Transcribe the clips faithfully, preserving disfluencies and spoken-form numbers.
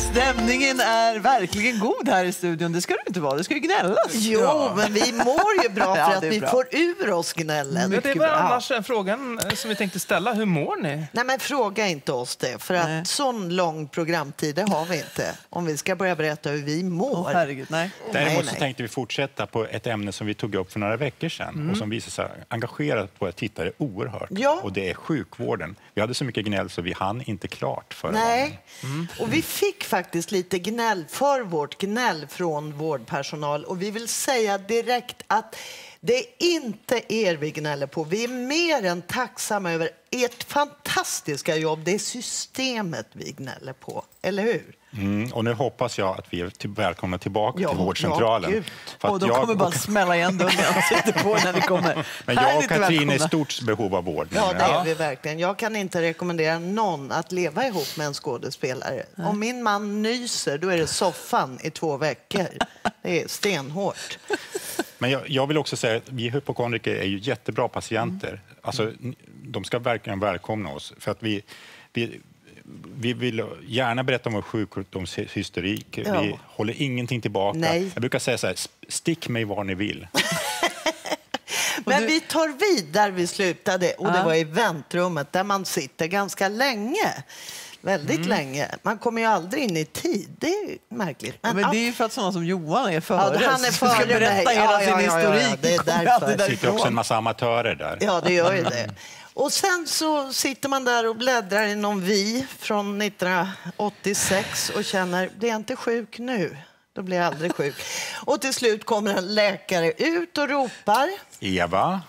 Stämningen är verkligen god här i studion. Det ska det inte vara, det ska ju gnällas. Jo, ja. men vi mår ju bra för ja, att vi bra. får ur oss gnällen. Men det var annars en frågan som vi tänkte ställa. Hur mår ni? Nej, men fråga inte oss det. För nej. att sån lång programtid det har vi inte. Om vi ska börja berätta hur vi mår. Oh, herregud, nej. Däremot nej, så nej. tänkte vi fortsätta på ett ämne som vi tog upp för några veckor sedan. Mm. Och som visar sig engagerat på tittare oerhört. Ja. Och det är sjukvården. Vi hade så mycket gnäll så vi hann inte klart förra Nej, gången. mm. och vi fick faktiskt lite gnäll för vårt gnäll från vårdpersonal. Och vi vill säga direkt att det är inte er vi gnäller på. Vi är mer än tacksamma över ert fantastiska jobb. Det är systemet vi gnäller på, eller hur? Mm, och nu hoppas jag att vi är till, välkomna tillbaka ja, till vårdcentralen. Ja, för och de kommer bara och... smälla igen dörren och sitter på när vi kommer. Men jag och Katrin är i stort behov av vård. Ja, det är vi verkligen. Jag kan inte rekommendera någon att leva ihop med en skådespelare. Nej. Om min man nyser, då är det soffan i två veckor. Det är stenhårt. Men jag, jag vill också säga att vi hypokondriker är ju jättebra patienter. Mm. Alltså, de ska verkligen välkomna oss. För att vi... vi Vi vill gärna berätta om vår sjukdomshistorik. Ja. Vi håller ingenting tillbaka. Nej. Jag brukar säga så här, stick mig var ni vill. Men vi tar vid där vi slutade. Och det ja. var i väntrummet där man sitter ganska länge. Väldigt mm. länge. Man kommer ju aldrig in i tid. Det är märkligt. Men, men det är ju för att sådana som Johan är före. Ja, han är före ska berätta mig. hela Ja, sin ja, ja, historik. ja, det är därför. Det sitter också en massa amatörer där. Ja, det gör ju det. Och sen så sitter man där och bläddrar i någon Vi från nittonhundraåttiosex och känner, det är inte sjuk nu. Då blir jag aldrig sjuk. Och till slut kommer en läkare ut och ropar. Eva?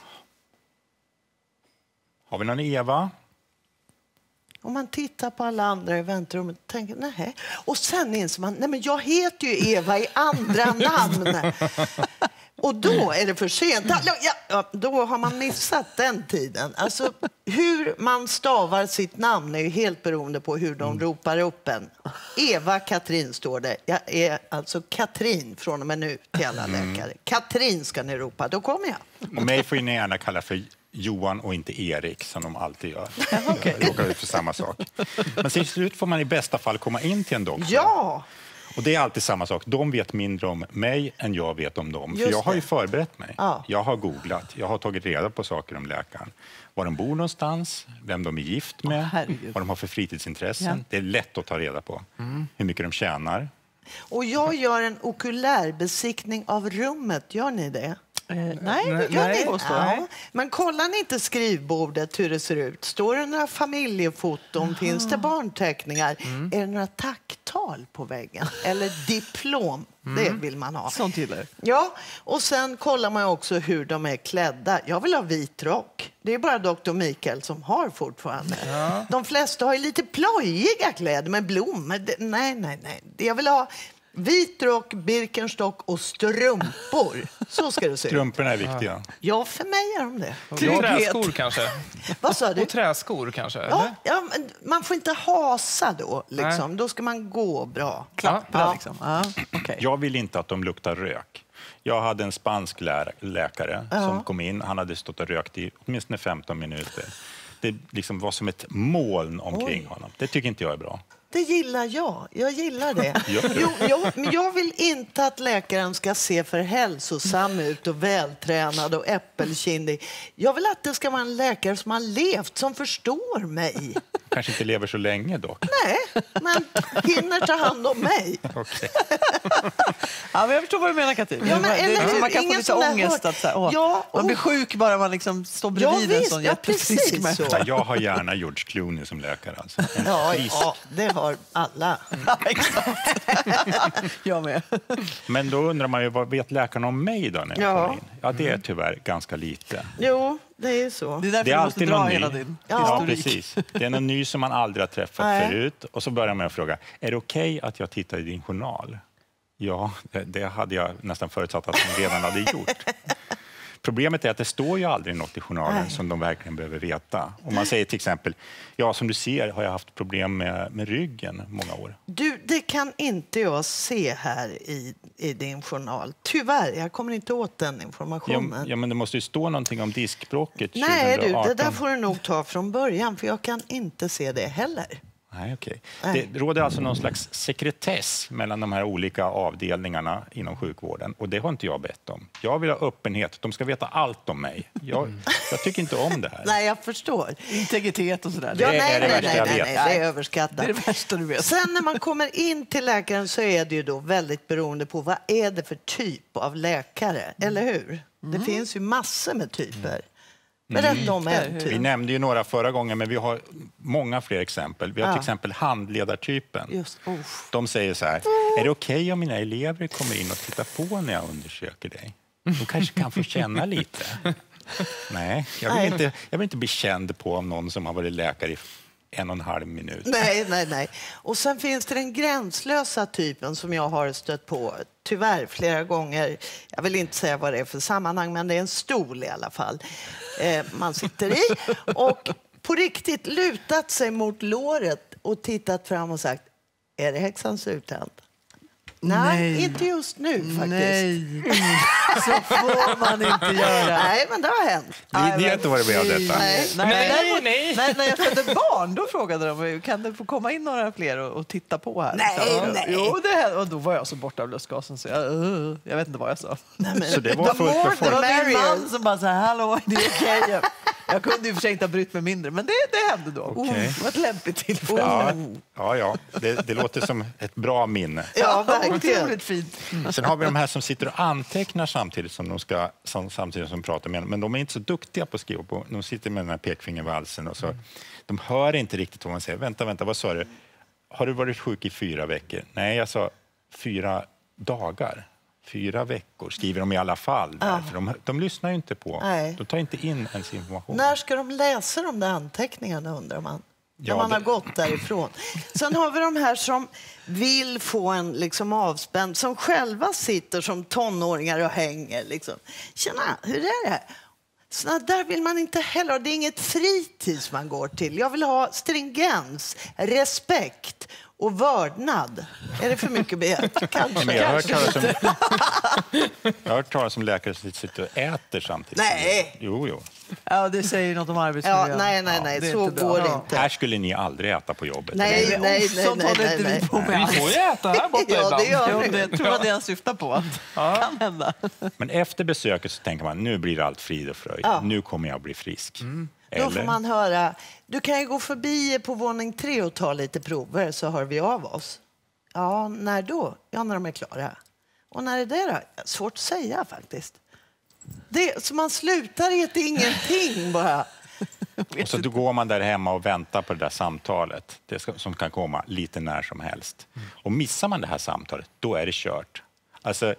Har vi någon Eva? Och man tittar på alla andra i väntrummet och tänker, nej. Och sen inser man, nej men jag heter ju Eva i andra namn. Och då är det för sent. Ja, då har man missat den tiden. Alltså, hur man stavar sitt namn är ju helt beroende på hur de mm. ropar upp en. Eva Katrin står det. Jag är alltså Katrin från och med nu till alla mm. läkare. Katrin ska ni ropa, då kommer jag. Och mig får ni gärna kalla för Johan och inte Erik som de alltid gör. Okay. Jag råkar ut för samma sak. Men till slut får man i bästa fall komma in till en doktor. Ja! Och det är alltid samma sak. De vet mindre om mig än jag vet om dem. Just för jag har ju det. förberett mig. Ja. Jag har googlat. Jag har tagit reda på saker om läkaren. Var de bor någonstans, vem de är gift med, oh, vad de har för fritidsintressen. Ja. Det är lätt att ta reda på. Mm. Hur mycket de tjänar. Och jag gör en okulärbesiktning av rummet. Gör ni det? Eh, nej, det gör nej, ni? Ja. Men kollar ni inte skrivbordet hur det ser ut? Står det några familjefoton? Aha. Finns det barnteckningar? Mm. Är det några tacktal på väggen? Eller diplom? Mm. Det vill man ha. Sånt gillar. Ja, och sen kollar man också hur de är klädda. Jag vill ha vit rock. Det är bara doktor Mikael som har fortfarande. Ja. De flesta har ju lite plojiga kläder med blommor. Nej, nej, nej. Jag vill ha vit rock, Birkenstock och strumpor. Så ska det se ut. Strumporna är viktiga. Ja, för mig är de det. Och träskor kanske. Vad sa du? Och träskor kanske. Ja, ja, men man får inte hasa då. Liksom. Då ska man gå bra. Klappra ja. liksom. Ja, okay. Jag vill inte att de luktar rök. Jag hade en spansk lä- läkare ja. som kom in. Han hade stått och rökt i åtminstone femton minuter. Det liksom var som ett moln omkring Oj. honom. Det tycker inte jag är bra. Det gillar jag. Jag gillar det. jo, jag, men jag vill inte att läkaren ska se för hälsosam ut och vältränad och äppelkindig. Jag vill att det ska vara en läkare som har levt, som förstår mig. Kanske inte lever så länge dock. Nej, men hinner ta hand om mig. Okej. Ja, men jag förstår vad du menar, Katrin. Ja, men, det, eller, det, man kan få lite ångest. Hört. Att, så här, åh, ja, man blir sjuk bara man liksom står bredvid ja, en sån ja, jättefrisk människa. Jag har gärna George Clooney som läkare. Alltså. Ja, ja, det har alla. Ja, exakt. Jag med. Men då undrar man ju, vad vet läkaren om mig då när jag ja. kommer in? Ja, det är tyvärr ganska lite. Jo, det är så. Det är därför det är du måste dra hela din ja. historik. Ja, precis. Det är någon ny som man aldrig har träffat Nej. förut. Och så börjar man att fråga, är det okej okay att jag tittar i din journal? Ja, det, det hade jag nästan förutsatt att de redan hade gjort. Problemet är att det står ju aldrig något i journalen Nej. som de verkligen behöver veta. Om man säger till exempel, ja som du ser har jag haft problem med, med ryggen många år. Du, det kan inte jag se här i, i din journal. Tyvärr, jag kommer inte åt den informationen. Ja, ja men det måste ju stå någonting om diskbråcket Nej tjugohundraarton. du, det där får du nog ta från början för jag kan inte se det heller. Nej, okej. Det råder alltså någon slags sekretess mellan de här olika avdelningarna inom sjukvården. Och det har inte jag bett om. Jag vill ha öppenhet. De ska veta allt om mig. Jag, jag tycker inte om det här. Nej, jag förstår. Integritet och sådär. Ja, Det nej, är det nej, värsta nej, jag nej, vet. nej, det är överskattat. Det är det värsta du vet. Sen när man kommer in till läkaren så är det ju då väldigt beroende på vad är det för typ av läkare, eller hur? Det finns ju massor med typer. Berätta om en Vi typ. nämnde ju några förra gången, men vi har många fler exempel. Vi har Ja. till exempel handledartypen. Just, oh. De säger så här, är det okej okay om mina elever kommer in och tittar på när jag undersöker dig? De kanske kan få känna lite. Nej, jag vill, Nej. inte, jag vill inte bli känd på om någon som har varit läkare i en och en halv minut. Nej, nej, nej. Och sen finns det den gränslösa typen som jag har stött på tyvärr flera gånger. Jag vill inte säga vad det är för sammanhang, men det är en stol i alla fall. Eh, man sitter i och på riktigt lutat sig mot låret och tittat fram och sagt, är det häxans uthänt? Nej, Nej. inte just nu faktiskt. Nej, så får man inte göra. Nej, men det har hänt. Ni, ni har inte varit med om detta. Nej. Nej, Nej, däremot- nej. När, när jag födde barn, då frågade de, kan det få komma in några fler och, och titta på här? Nej, Så, nej. Jo, det här, och då var jag så borta av lustgasen så jag, uh, jag vet inte vad jag sa. Nej, men, Så det var the fullt more med Det folk. var the min merrier. man som bara så här, hallå, det är okej. Jag, jag kunde ju för sig inte ha brytt mig mindre, men det, det hände då. Okej. Oh, det var ett lämpligt tillfälle. Ja, ja, ja. Det, det låter som ett bra minne. Ja, verkligen. Otroligt fint. Sen har vi de här som sitter och antecknar samtidigt som de ska som, samtidigt som de pratar med en. Men de är inte så duktiga på att skriva. På. De sitter med den här pekfingervalsen och så. De hör inte riktigt vad man säger. Vänta, vänta, vad sa du? Har du varit sjuk i fyra veckor? Nej, jag sa fyra dagar. Fyra veckor skriver de i alla fall. Där, för de, de lyssnar ju inte på. Nej. De tar inte in ens information. När ska de läsa de där anteckningarna, undrar man? Ja, när man det- har gått därifrån. Sen har vi de här som vill få en liksom avspänd, som själva sitter som tonåringar och hänger. Liksom. Tjena, hur är det här? Så där vill man inte heller ha. Det är inget fritids man går till. Jag vill ha stringens, respekt och vördnad. Är det för mycket begärt? Kanske. Men jag har hört Kanske. talas om, jag har hört talas om läkare som sitter och äter samtidigt. Nej. Jo, jo. Ja, det säger ju något om arbetsmiljön. Ja, nej, nej, nej. det är Så inte bra. går det Ja. inte. Här skulle ni aldrig äta på jobbet. Nej, eller? nej, nej, Sånt nej, håller nej, inte nej. vi på med. Vi får ju äta här borta Ja, det ibland. gör Jo, vi. det tror jag det han syftar på. Att kan hända. Men efter besöket så tänker man, nu blir allt frid och fröjd. Ja. Nu kommer jag bli frisk. Då får Eller? man höra, du kan ju gå förbi på våning tre och ta lite prover så hör vi av oss. Ja, när då? Ja, när de är klara. Och när är det då? Svårt att säga faktiskt. Det, så man slutar i ett ingenting bara. Och så då går man där hemma och väntar på det där samtalet. Det ska, som kan komma lite när som helst. Och missar man det här samtalet, då är det kört. Alltså,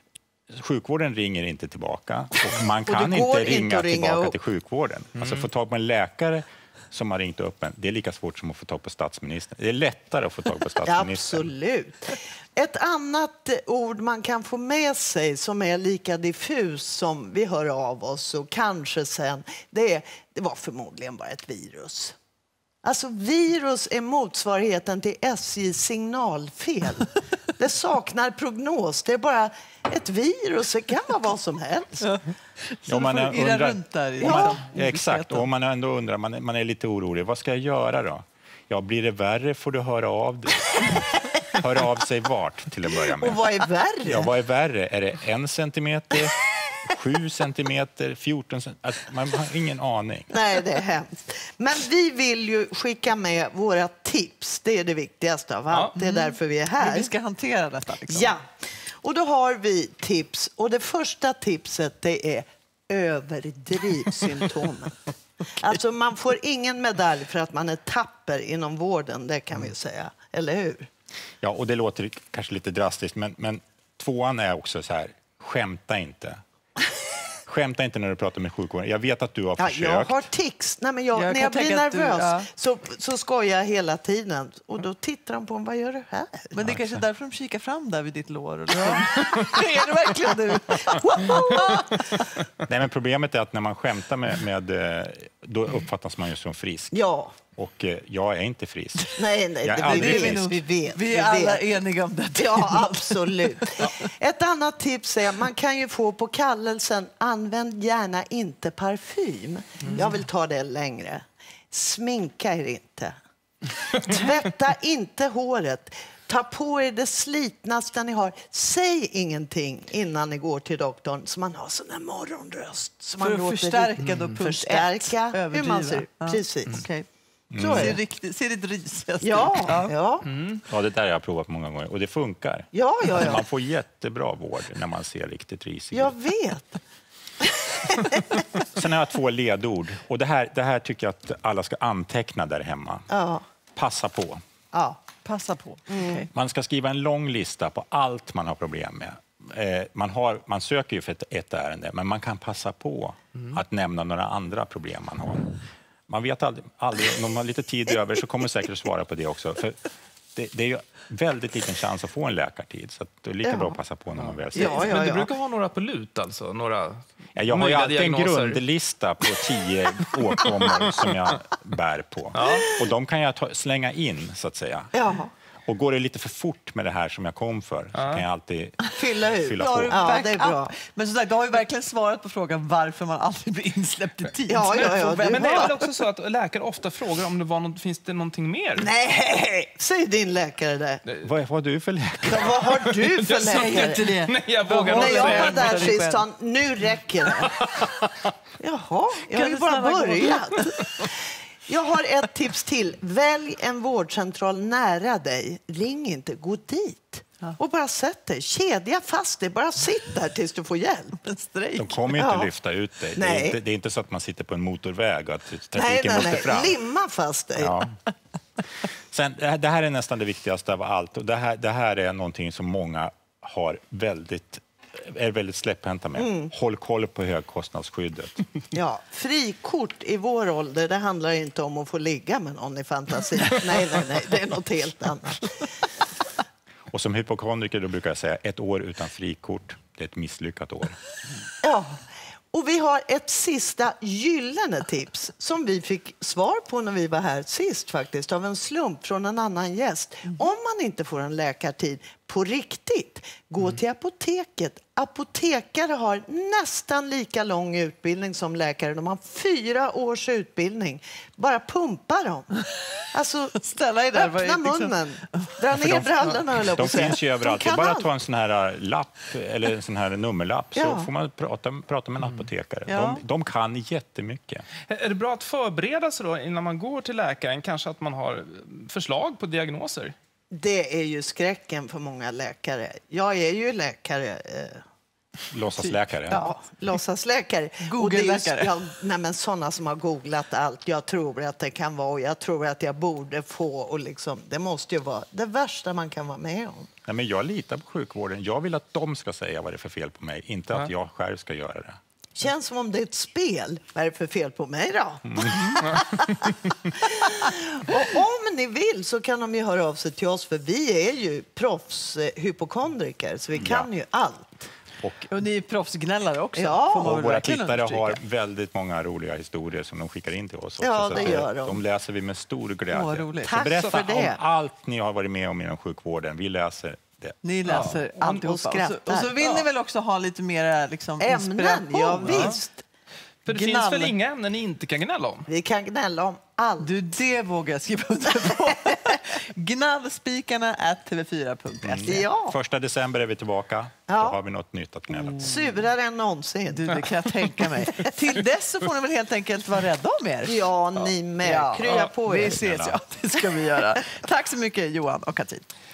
sjukvården ringer inte tillbaka. Och man det kan går inte inte ringa att ringa tillbaka upp. till sjukvården. Alltså få tag på en läkare som har ringt upp en, det är lika svårt som att få tag på statsministern. Det är lättare att få tag på statsministern. Absolut. Ett annat ord man kan få med sig som är lika diffus som vi hör av oss och kanske sen, det, är, det var förmodligen bara ett virus. Alltså virus är motsvarigheten till S J:s signalfel. Det saknar prognos. Det är bara ett virus. Det kan vara vad som helst. Så Ja, man du är får irra undrar- runt där. i Ja, liksom ja, exakt. ovissheten. Och man ändå undrar, man är, man är lite orolig. Vad ska jag göra då? Ja, blir det värre får du höra av dig. Höra av sig vart till att börja med. Och vad är värre? Ja, vad är värre? Är det en centimeter, sju centimeter, fjorton centimeter? Alltså, man har ingen aning. Nej, det är hemskt. Men vi vill ju skicka med våra tips. Det är det viktigaste av allt. Det är därför vi är Hur här. vi ska hantera detta. Liksom. Ja, och då har vi tips. Och det första tipset det är överdriv symptomen. Alltså man får ingen medalj för att man är tapper inom vården, det kan vi ju säga. Eller hur? Ja, och det låter kanske lite drastiskt, men, men tvåan är också så här, skämta inte. Skämta inte när du pratar med sjukvården. Jag vet att du har Ja, försökt. jag har tics. Nej, men jag, Jag när kan jag blir tänka att du- nervös ja. så, så skojar jag hela tiden. Och då tittar de på mig, vad gör du här? Men det är kanske därför de kikar fram där vid ditt lår. Och liksom. Är det verkligen du? Nej, men problemet är att när man skämtar med, med eh, då uppfattas man ju som frisk. Ja, Och eh, jag är inte frisk. nej, nej, Jag är det, aldrig vi, frisk. vet, vi vet. Vi vi är alla vet. eniga om detta. Ja, absolut. Ett annat tips är man kan ju få på kallelsen använd gärna inte parfym. Jag vill ta det längre. Sminka er inte. Tvätta inte håret. Ta på er det slitnaste ni har. Säg ingenting innan ni går till doktorn så man har sån här morgonröst. Så man För att låter förstärka lite- då punkt Förstärka ett, hur överdriva. man ser. Ja. Precis. Okej. Så är Ser, det. riktigt, ser det risigaste ut. Ja, ja. Ja, det där har jag provat många gånger och det funkar. Ja, ja, ja. Man får jättebra vård när man ser riktigt risig ut. Jag vet. Sen har jag två ledord och det här, det här tycker jag att alla ska anteckna där hemma. Ja. Passa på. Ja. Passa på. Okej. Man ska skriva en lång lista på allt man har problem med. Eh, man, har, man söker ju för ett, ett ärende, men man kan passa på att nämna några andra problem man har. Man vet aldrig, aldrig om man har lite tid över så kommer säkert att svara på det också. För det, det är ju väldigt liten chans att få en läkartid, så att det är lika Ja. bra att passa på när man väl ser. Ja, ja, Men du ja. brukar ha några på lut alltså? Några Ja, jag har ju möjliga alltid en diagnoser. grundlista på tio åkommor som jag bär på. Och de kan jag ta, slänga in, så att säga. Ja. Och går det lite för fort med det här som jag kom för så kan jag alltid Fylla ut. fylla Då har på. du Ja, det är backup. bra. Men som sagt, du har ju verkligen svarat på frågan varför man aldrig blir insläppt i tid. Ja, ja, ja, Vem- du Men det är har- väl också så att läkare ofta frågar om det var något, finns det någonting mer? Nej, säg din läkare det. Vad vad har du för läkare? Ja, vad har du för Jag sa läkare? inte det. Nej, jag vågar När inte jag säga var det. där dig sist själv. sa han, nu räcker det. Jaha, jag har Kan ju du bara snälla gå börjat. Jag har ett tips till. Välj en vårdcentral nära dig. Ring inte, gå dit. Och bara sätt dig. Kedja fast dig. Bara sitt där tills du får hjälp. En strejk. De kommer ju inte Ja. lyfta ut dig. Det Nej. är, inte, det är inte så att man sitter på en motorväg och att trafiken Nej, nej, måste nej. fram. Limma fast dig. Ja. Sen, det här- det här är nästan det viktigaste av allt. Och det, här, det här är någonting som många har väldigt, är väldigt släpphänta med. Mm. Håll koll på högkostnadsskyddet. Ja, frikort i vår ålder, det handlar inte om att få ligga med någon i fantasi. Nej, nej, nej, det är något helt annat. Och som hypokondriker då brukar jag säga ett år utan frikort, det är ett misslyckat år. Ja, och vi har ett sista gyllene tips som vi fick svar på när vi var här sist faktiskt av en slump från en annan gäst. Om man inte får en läkartid på riktigt, gå till apoteket. Apotekare har nästan lika lång utbildning som läkare. De har fyra års utbildning. Bara pumpa dem. Alltså, Ställa er där, vad är öppna liksom- munnen. Dra ner brallorna, höll jag på De att säga. finns ju överallt. Det är kan bara att allt. ta en sån här lapp eller en sån här nummerlapp så Ja. får man prata, prata med en apotekare. Ja. De, de kan jättemycket. Är det bra att förbereda sig då innan man går till läkaren? Kanske att man har förslag på diagnoser? Det är ju skräcken för många läkare. Jag är ju läkare. Eh, Låtsasläkare. ja, låtsasläkare. Google-läkare. Och det är ju- Ja, nej, men sådana som har googlat allt. Jag tror att det kan vara och jag tror att jag borde få. Och liksom, det måste ju vara det värsta man kan vara med om. Nej, men jag litar på sjukvården. Jag vill att de ska säga vad det är för fel på mig, inte att jag själv ska göra det. Känns som om det är ett spel. Vad är det för fel på mig då? Och om ni vill så kan de ju höra av sig till oss för vi är ju proffshypokondriker så vi kan Ja. ju allt. Och, Och ni är proffsgnällare också. Ja. får man och väl våra verkligen tittare understryka. har väldigt många roliga historier som de skickar in till oss. Också, Ja, så det att gör de. De läser vi med stor glädje. Åh, roligt. Så Tack berätta för det. om allt ni har varit med om inom sjukvården. Vi läser det. Ni läser Ja. alltihopa. Och Och så, skrattar. och så vill ni väl också ha lite mer liksom, Ämnen, inspiration? ja visst. För det Gnall. finns väl inga ämnen ni inte kan gnälla om? Vi kan gnälla om allt. Du, det vågar jag skriva under på. Gnallspikarna at t v fyra punkt se. Ja, Första december är vi tillbaka. Ja. Då har vi något nytt att gnälla på. surare än någonsin. Du, det kan jag tänka mig. Till dess så får ni väl helt enkelt vara rädda om er. Ja, ni med. Ja. Krya på Vi er. ses, ja. Det ska vi göra. Tack så mycket Johan och Katrin.